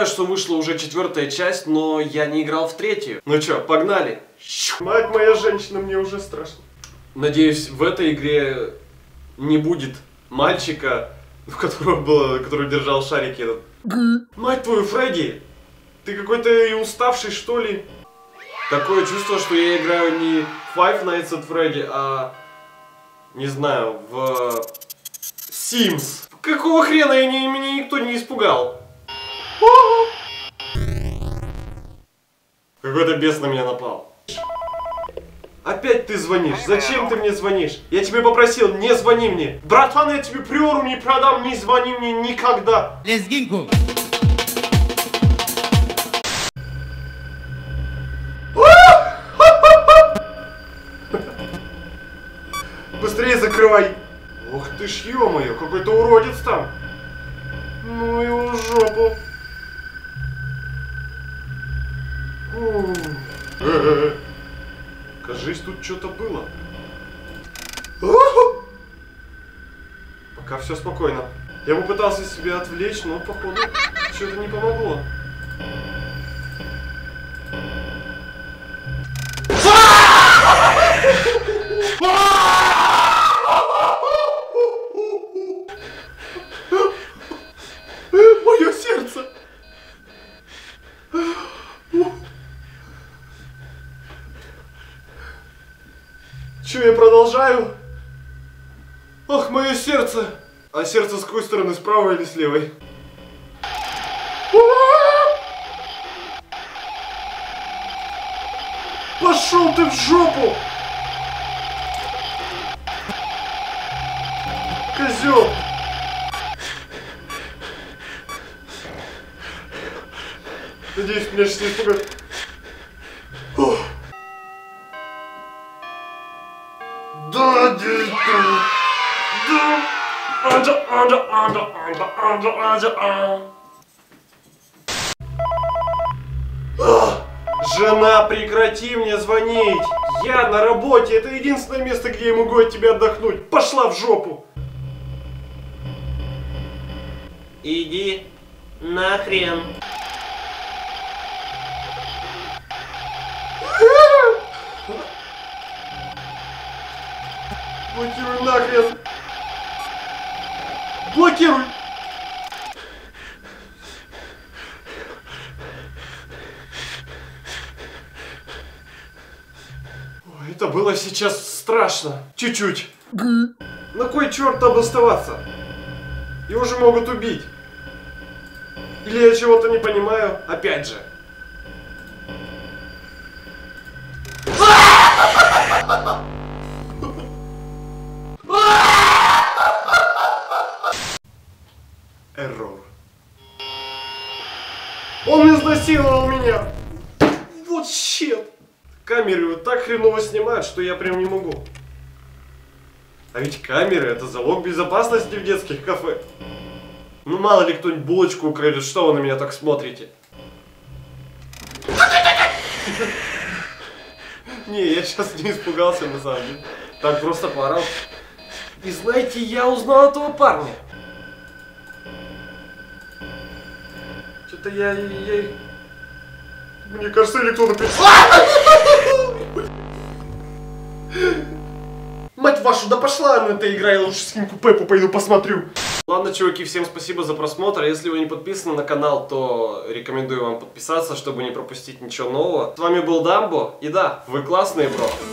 знаю, что вышла уже 4-я часть, но я не играл в 3-ю. Ну чё, погнали. Мать моя женщина, мне уже страшно. Надеюсь, в этой игре не будет мальчика, который держал шарики этот. Мать твою, Фредди! Ты какой-то и уставший, что ли? Такое чувство, что я играю не в Five Nights at Freddy, а... не знаю, в... Sims. Какого хрена меня никто не испугал? Какой-то бес на меня напал. Опять ты звонишь? Зачем ты мне звонишь? Я тебе попросил, не звони мне. Братан, я тебе приору не продам, не звони мне никогда. Лезгинку. Быстрее закрывай. Ух ты ж, ё-моё, какой-то уродец там. Ну его в жопу. Кажись, тут что-то было. Пока все спокойно. Я попытался себя отвлечь, но походу что-то не помогло. Мое сердце. Че, я продолжаю? Ах, мое сердце! А сердце с какой стороны, с правой или с левой? Пошел ты в жопу! Козел! Надеюсь, меня сейчас не испугают. Да, действуй! Жена, прекрати мне звонить! Я на работе, это единственное место, где я могу от тебя отдохнуть. Пошла в жопу! Иди нахрен. Блокируй нахрен. Блокируй. Ой, это было сейчас страшно. Чуть-чуть. На кой черт там оставаться? Его же могут убить. Или я чего-то не понимаю? Опять же. Эррор. Он изнасиловал меня. Вот щет. Камеры вот так хреново снимают, что я прям не могу. А ведь камеры — это залог безопасности в детских кафе. Ну мало ли кто-нибудь булочку украдет, что вы на меня так смотрите? Не, я сейчас не испугался на самом деле. Так просто поорал. И знаете, я узнал этого парня. Что-то я... Мне кажется, или кто-то... Мать вашу, да пошла она эта игра, я лучше свинку Пеппу пойду посмотрю. Ладно, чуваки, всем спасибо за просмотр. Если вы не подписаны на канал, то рекомендую вам подписаться, чтобы не пропустить ничего нового. С вами был Дамбо, и да, вы классные, бро.